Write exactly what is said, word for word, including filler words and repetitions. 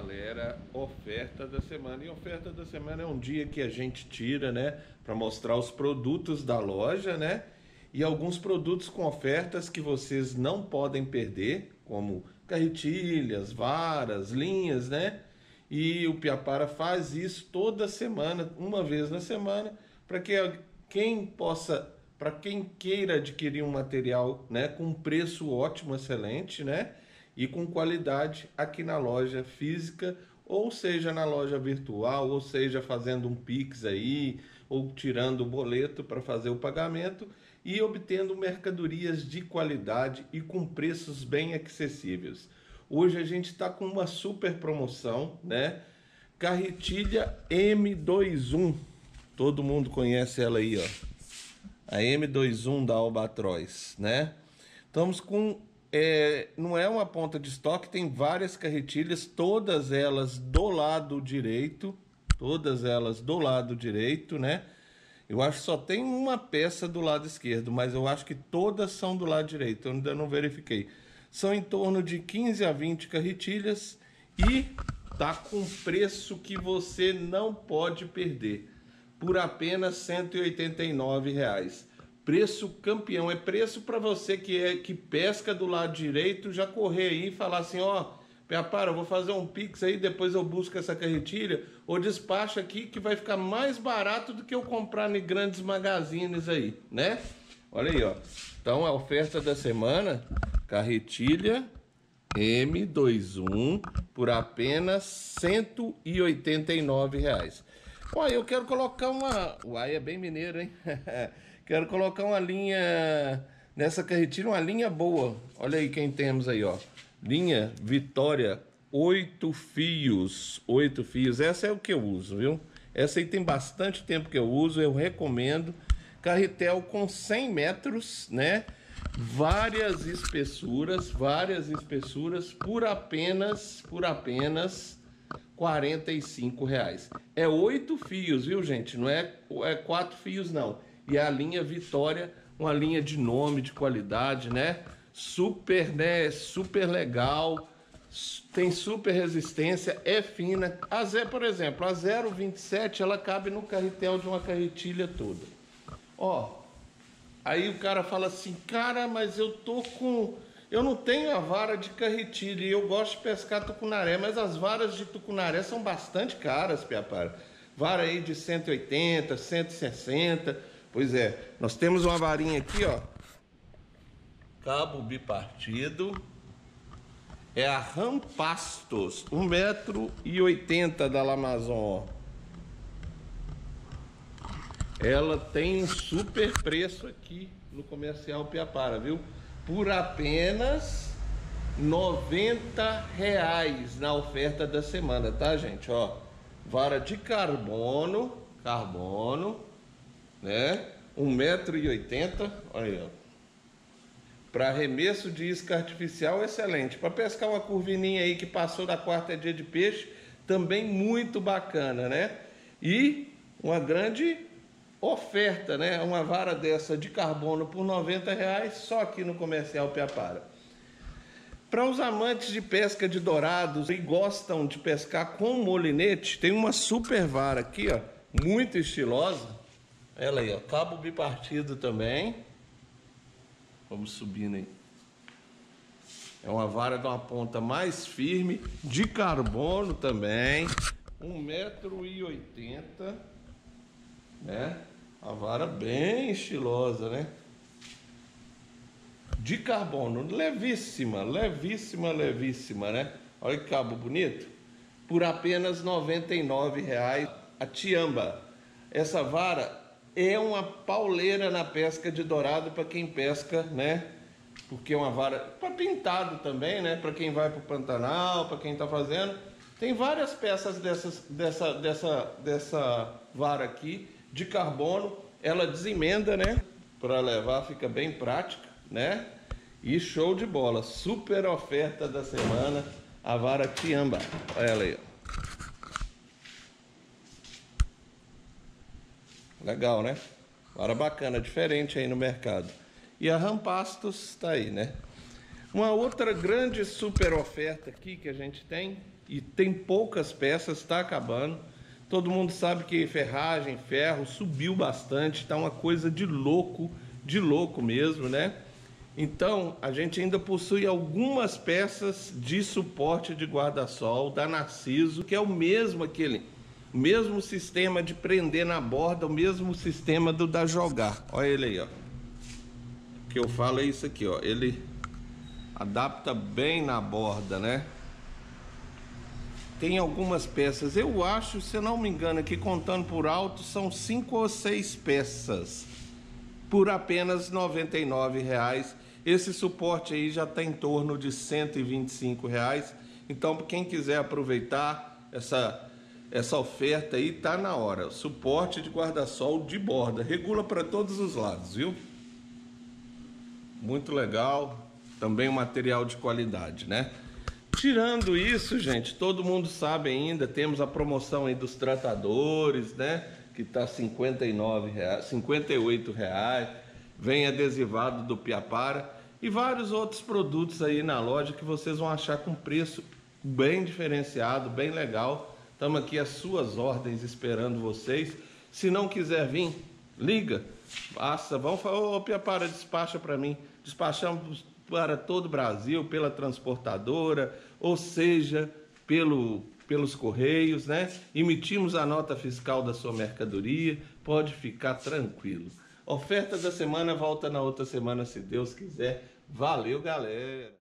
galera, oferta da semana. E oferta da semana é um dia que a gente tira, né, para mostrar os produtos da loja, né, e alguns produtos com ofertas que vocês não podem perder, como carretilhas, varas, linhas, né. E o Piapara faz isso toda semana, uma vez na semana, para que quem possa, para quem queira adquirir um material, né, com preço ótimo, excelente, né, e com qualidade aqui na loja física, ou seja na loja virtual, ou seja fazendo um Pix aí, ou tirando o boleto para fazer o pagamento e obtendo mercadorias de qualidade e com preços bem acessíveis. Hoje a gente está com uma super promoção, né? Carretilha M vinte e um, todo mundo conhece ela aí, ó, a M vinte e um da Albatroz, né? Estamos com É, não é uma ponta de estoque, tem várias carretilhas, todas elas do lado direito, todas elas do lado direito, né? Eu acho que só tem uma peça do lado esquerdo, mas eu acho que todas são do lado direito, eu ainda não verifiquei. São em torno de quinze a vinte carretilhas e tá com preço que você não pode perder, por apenas cento e oitenta e nove reais. Preço campeão, é preço para você que é que pesca do lado direito, já correr aí e falar assim, ó, Piapara, eu vou fazer um Pix aí, depois eu busco essa carretilha, ou despacha aqui que vai ficar mais barato do que eu comprar em grandes magazines aí, né? Olha aí, ó. Então a oferta da semana, carretilha M vinte e um por apenas cento e oitenta e nove reais. Olha, eu quero colocar uma... Uai, é bem mineiro, hein? Quero colocar uma linha nessa carretilha, uma linha boa. Olha aí quem temos aí, ó. Linha Vitória, oito fios. Oito fios. Essa é o que eu uso, viu? Essa aí tem bastante tempo que eu uso, eu recomendo. Carretel com cem metros, né? Várias espessuras, várias espessuras por apenas, por apenas quarenta e cinco reais. É oito fios, viu, gente? Não é, é quatro fios, não. E a linha Vitória, uma linha de nome, de qualidade, né? Super, né? Super legal, tem super resistência, é fina. A zero, por exemplo, a zero vinte e sete, ela cabe no carretel de uma carretilha toda. Ó, aí o cara fala assim, cara, mas eu tô com... Eu não tenho a vara de carretilha e eu gosto de pescar tucunaré, mas as varas de tucunaré são bastante caras, Piapara. Vara aí de cento e oitenta, cento e sessenta... Pois é, nós temos uma varinha aqui, ó, cabo bipartido, é a Rampastos, um metro e oitenta da Lamazon, ó. Ela tem um super preço aqui no Comercial Piapara, viu? Por apenas noventa reais na oferta da semana, tá, gente? Ó, vara de carbono, carbono, né? um metro e oitenta, olha aí, ó. Para arremesso de isca artificial, excelente. Para pescar uma curvininha aí que passou da quarta dia de peixe, também muito bacana, né? E uma grande oferta, né? Uma vara dessa de carbono por noventa reais, só aqui no Comercial Piapara. Para os amantes de pesca de dourados e gostam de pescar com molinete, tem uma super vara aqui, ó, muito estilosa. Ela aí, ó, cabo bipartido também. Vamos subindo aí. É uma vara de uma ponta mais firme, de carbono também. um metro e oitenta, né? A vara bem estilosa, né? De carbono, levíssima, levíssima, levíssima, né? Olha que cabo bonito. Por apenas noventa e nove reais a Tiamba. Essa vara é uma pauleira na pesca de dourado para quem pesca, né? Porque é uma vara para pintado também, né? Para quem vai para o Pantanal, para quem está fazendo. Tem várias peças dessas, dessa, dessa, dessa vara aqui de carbono. Ela desemenda, né? Para levar, fica bem prática, né? E show de bola. Super oferta da semana, a vara Tiamba. Olha ela aí, ó. Legal, né? Vara bacana, diferente aí no mercado. E a Rampastos tá aí, né? Uma outra grande super oferta aqui que a gente tem e tem poucas peças, está acabando. Todo mundo sabe que ferragem, ferro subiu bastante, está uma coisa de louco, de louco mesmo, né? Então, a gente ainda possui algumas peças de suporte de guarda-sol da Narciso, que é o mesmo aquele, mesmo sistema de prender na borda, o mesmo sistema do da Jogar. Olha ele aí, ó. O que eu falo é isso aqui, ó. Ele adapta bem na borda, né? Tem algumas peças, eu acho, se eu não me engano, aqui contando por alto, são cinco ou seis peças por apenas noventa e nove reais. Esse suporte aí já está em torno de cento e vinte e cinco reais. Então, para quem quiser aproveitar essa, essa oferta aí, tá na hora. Suporte de guarda-sol de borda, regula para todos os lados, viu? Muito legal, também um material de qualidade, né? Tirando isso, gente, todo mundo sabe ainda, temos a promoção aí dos tratadores, né? Que tá cinquenta e nove reais, cinquenta e oito reais, vem adesivado do Piapara e vários outros produtos aí na loja que vocês vão achar com preço bem diferenciado, bem legal. Estamos aqui às suas ordens esperando vocês. Se não quiser vir, liga, basta, vamos falar, ô Piapara, despacha para mim. Despachamos para todo o Brasil, pela transportadora, ou seja, pelo, pelos correios, né? Emitimos a nota fiscal da sua mercadoria, pode ficar tranquilo. Oferta da semana volta na outra semana, se Deus quiser. Valeu, galera!